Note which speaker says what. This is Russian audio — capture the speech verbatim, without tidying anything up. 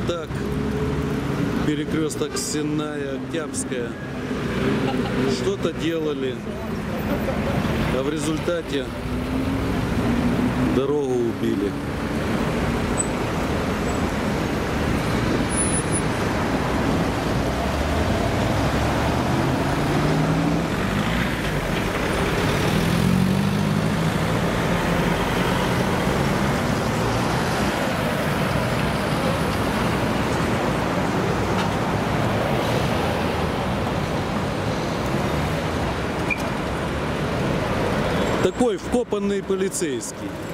Speaker 1: так. Перекресток Сенная, Октябрьская. Что-то делали, а в результате дорогу убили. Такой вкопанный полицейский.